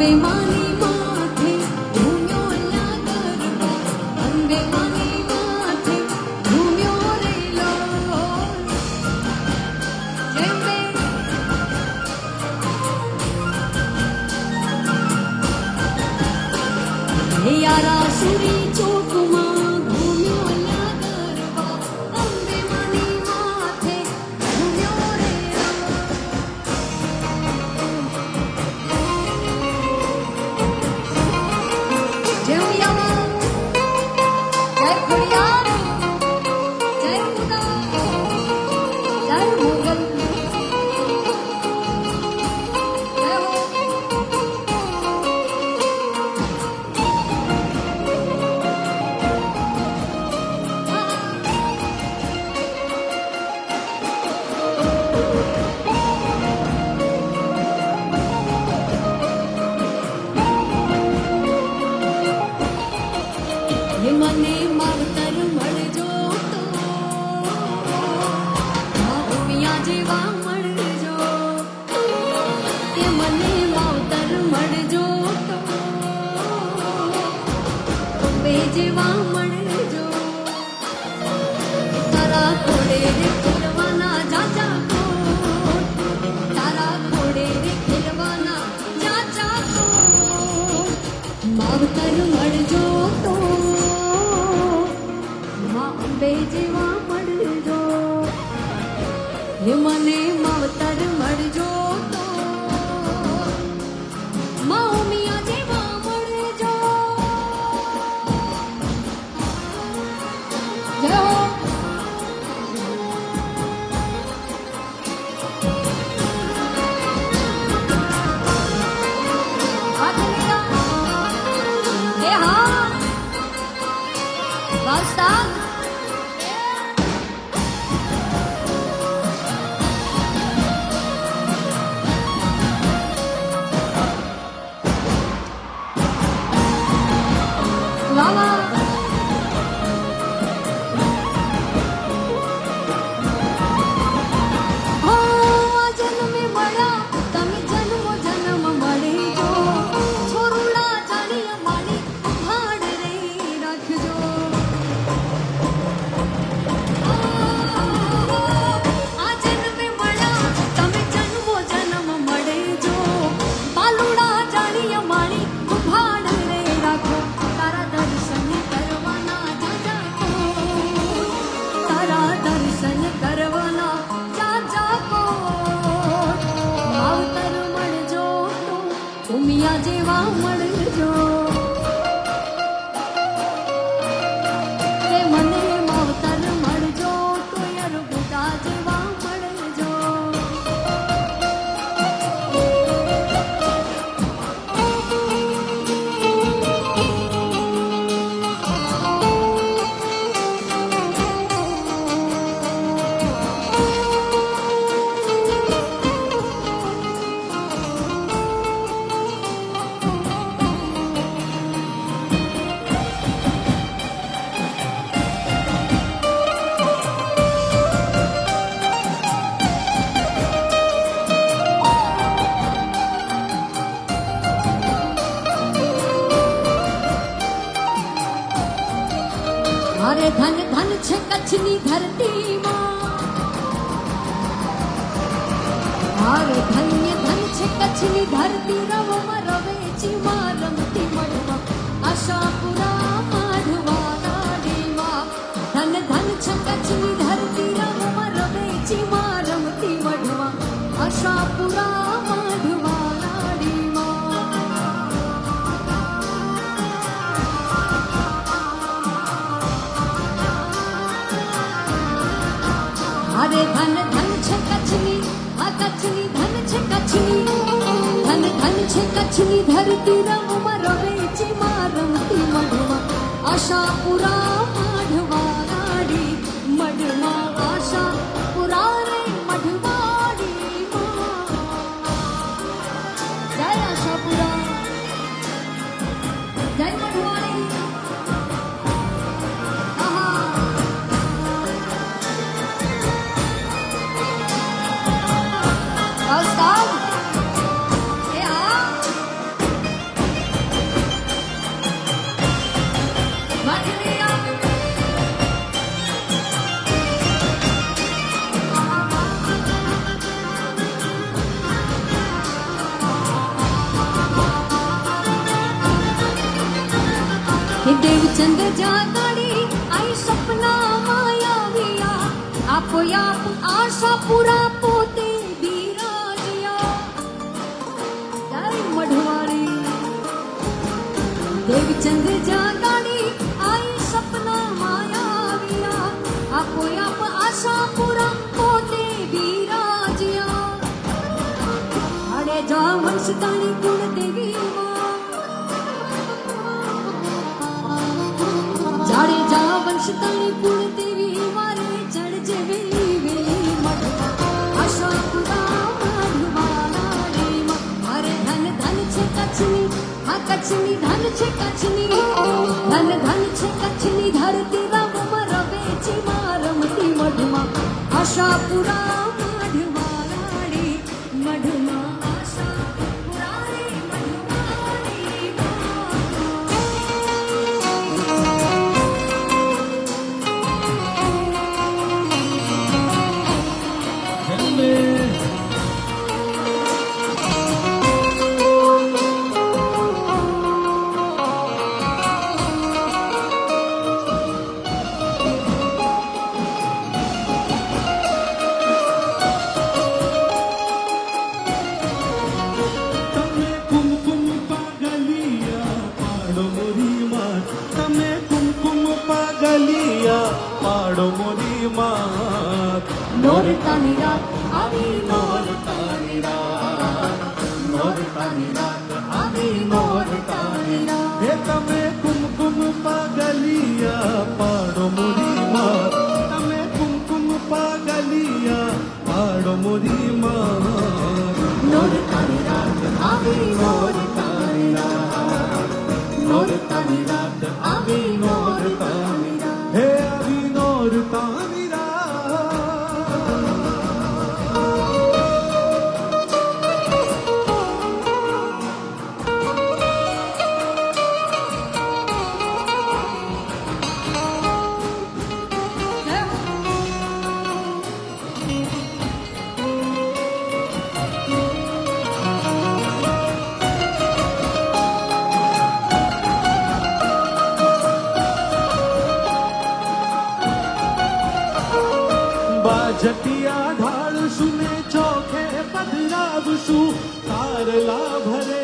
અંબે માની માથે ઘૂમ્યો લા ગરબા, અંબે માની માથે ઘૂમ્યો રે લોલ. જય અંબે. હે યારા સુરી ચોકમાં ઘૂમ્યો લા ગરબા, અંબે માની માથે ઘૂમ્યો રે લોલ. જય ઉમિયા, જય ખોડિયાર, જય મુદા, જય મોગલ, જય હો. હે મને માવતર મળજો તો, મા ઉમિયા જેવા મળજો. હે મને માવતર મળજો તો, અંબે જેવા મળજો. તારા ઘોડે રે ખેલવાના જાજા કોટ, તારા ઘોડે રે ખેલવાના જાજા કોટ. માવતર મળજો તો, મા અંબે જેવા મળજો. હે મને માવતર મળજો તો, મા ઉમિયા જેવા મળજો. જય હો. હાથ લીધા. હે હા વાસ્તા. વાહ વાહ. હો જન્મે મળ્યા તમે જન્મો જન્મ મળીજો. છોરુડા જાણી માણી ભાડ રે રાખજો. આ જન્મે મળ્યા તમે જન્મો જન્મ મળીજો. બાલુડા જાણી માણી ભાડ રે રાખો. તારા દર્શન કરવાના જાજા કોટ, તારા દર્શન કરવાના જાજા કોટ. માવતર મળજો તો, ઉમિયા જેવા મળજો. તે મને માવતર મળજો તો, યરબુદા જેવા મળજો. અરે ધન ધન છે કચ્છની ધરતીમાં, અરે ધન્ય ધન છે કચ્છની ધરતી. રવમાં રવેચીમાં રમતી મળવા, આશાપુરા માધવા નાડીમાં. ધન ધન છે કચ્છની ધરતી, રવમાં રવેચીમાં રમતી મળવા, આશાપુરા માધવા નાડીમાં. અરે ધન ધન છે કચ્છની, આ કચ્છની ધન છે કચ્છની. ધન ધન છે કચ્છની ધરતી, રવમાં રવેચીમાં રમતી મળવા, આશાપુરા માધવા નાડી. મઢમાં આશાપુરા રે મઢવાડીમાં. જય આશાપુરા, જય મઢવાડી. આહા. जागाड़ी आई सपना मायाविया आपो आप आशा पूरा पोते बीराजिया जय मढ़वाड़ी देवचंद जागाड़ी आई सपना मायाविया आपो आप आशा पूरा पोते बीराजिया अरे जा वंशतानी कुल देवी जाड़े जा वंशतानी कुल देवी मारे चढ़ जे वेली वेली मढ़वा आशा पूरा मढ़वाड़ी मारे धन धन छे कच्छनी हाँ कच्छनी धन छे कच्छनी धन धन छे कच्छनी धरती रव रवे ची मारमती मढ़वा आशा पूरा मढ़वाड़ी मढ़वा आशा पुरारी नोरतानी रात आवी नोरतानी रात नोरतानी रात आवी नोरतानी रात हे तमे कुमकुम पागलिया पाड़ो मोरी मात तमे कुमकुम पागलिया पाड़ो मोरी मात नोरतानी रात आवी नोरतानी रात नोरतानी रात आवी नोरतानी रात हे आवी नोरतानी रात जटिया ढाल सुने चौखे पधरावसु तारला भरे